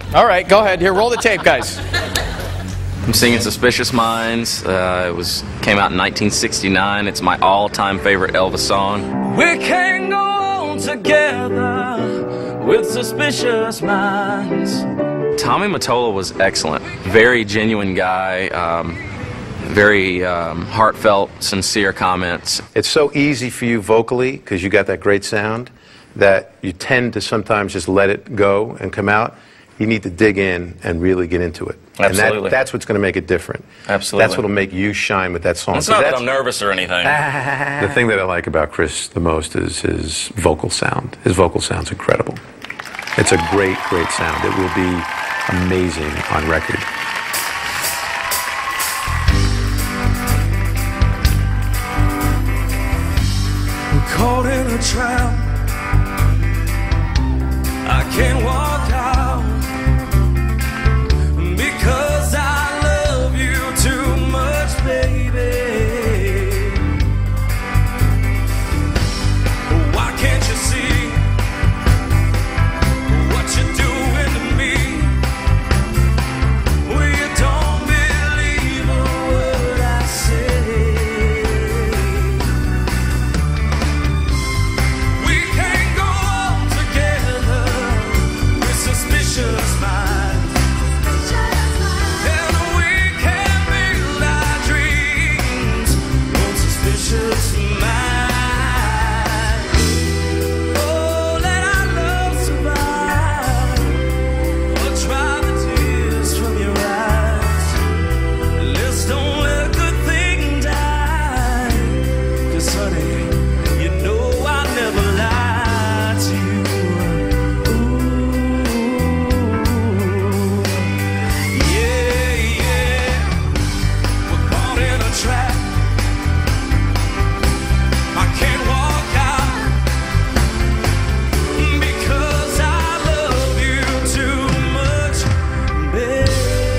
All right, go ahead. Here, roll the tape, guys. I'm singing Suspicious Minds. Came out in 1969. It's my all-time favorite Elvis song. We can go on together with suspicious minds. Tommy Mottola was excellent. Very genuine guy. Very heartfelt, sincere comments. It's so easy for you vocally, because you got that great sound, that you tend to sometimes just let it go and come out. You need to dig in and really get into it. Absolutely. And that's what's going to make it different. Absolutely. That's what will make you shine with that song. It's not that I'm nervous or anything. The thing that I like about Chris the most is his vocal sound. His vocal sound's incredible. It's a great, great sound. It will be amazing on record. We're caught in a trap. I can't walk out because I love you too much, baby. Why can't you see what you're doing to me? Well, you don't believe a word I say. We can't go on together with suspicious minds. And we can build our dreams on suspicious minds. Oh, let our love survive, or dry the tears from your eyes. Let's don't let the thing die, 'cause honey, you know I'll never lie to you. Ooh, yeah, yeah. We're caught in a trap. I can't walk out because I love you too much, baby.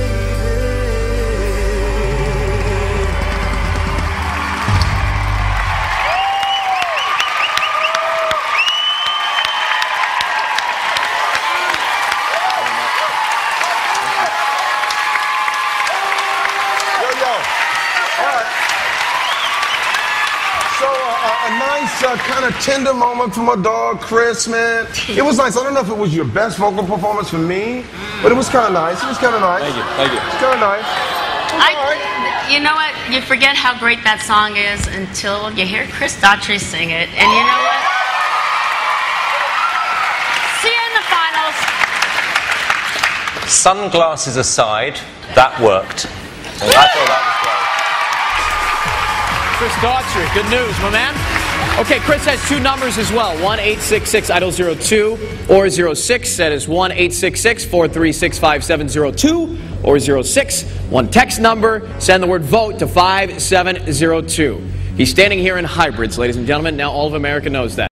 So a nice kind of tender moment for my dog, Chris, man. It was nice. I don't know if it was your best vocal performance for me, but it was kind of nice. It was kind of nice. Thank you. Thank you. It's kind of nice. You know what? You forget how great that song is until you hear Chris Daughtry sing it. And you know what? See you in the finals. Sunglasses aside, that worked. I thought that was great. Chris Daughtry, good news, my man. Okay, Chris has two numbers as well, 1-866-IDOL-02 or 06. That is 1-866-436-5702 or 06. One text number, send the word VOTE to 5702. He's standing here in hybrids, ladies and gentlemen. Now all of America knows that.